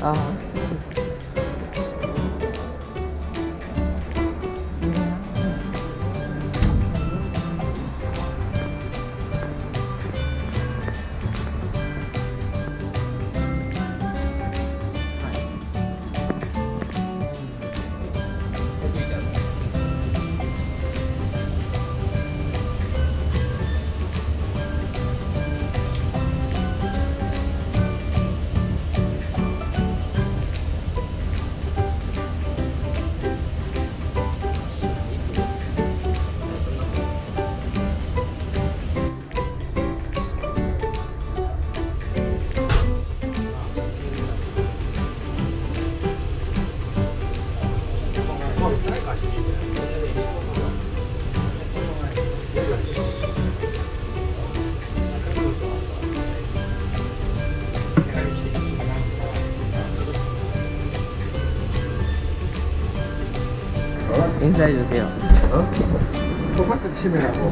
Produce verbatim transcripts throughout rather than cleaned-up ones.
아, 인사해주세요. 어? 토사급 치매라고.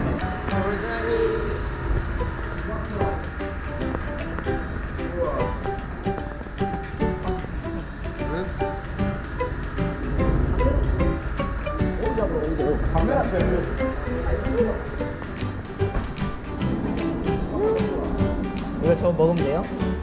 카메라 셀프. 이거 저 먹으면 돼요?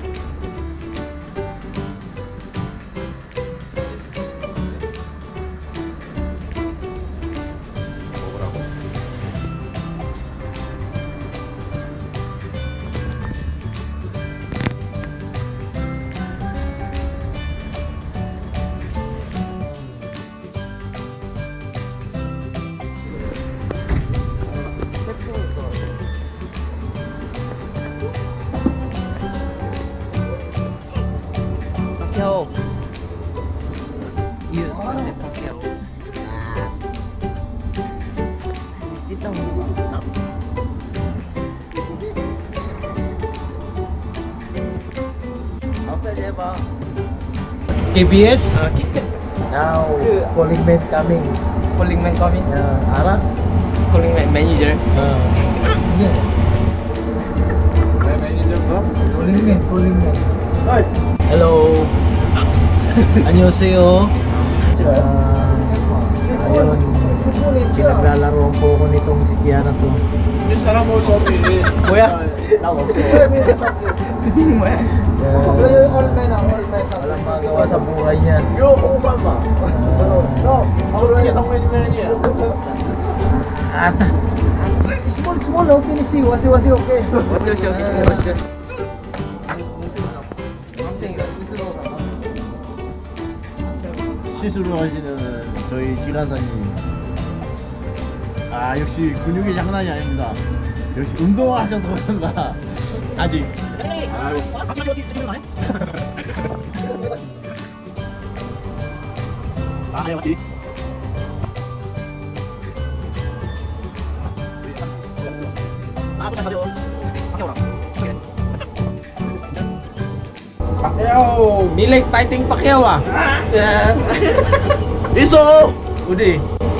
Pacquiao. Iya, saya Pacquiao. Sit down. Apa aja, Pak? K B S. Now, calling man coming. Calling man coming. Uh, Ara? Calling man manager. Uh, iya. 매니저 거? Calling man, calling man. 어이. Hello. 안녕하세요. Uh, ayun, pinaglalaro po ko nitong si Kiana to. 이 사람 올 수 없지. 뭐야? 나 없어요. Sabihin mo yan. Walang magawa sa buhay niya. 요 홍삼마. 너 저렇게 성매니면이야. At, small, small, okay, si, wasi, wasi, okay. Wasi, wasi, okay. Wasi, wasi. 시술을 하시는 저희 지라사님, 아 역시 근육이 장난이 아닙니다. 역시 운동하셔서 그런가 아직 아유. 아 네, 맞지? 아 부탁하죠. Pacquiao. Milik fighting Pacquiao ah. 있어 어디?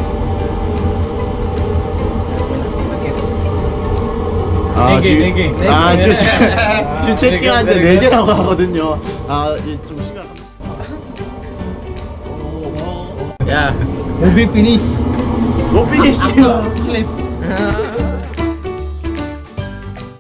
아 네 개, 네 개. 네 아 개. 지금 지금 지금 체킹하는데 네 개. 네 개라고 하거든요. 아좀 시간. Yeah. Will be finish. 못 비기시요. Sleep.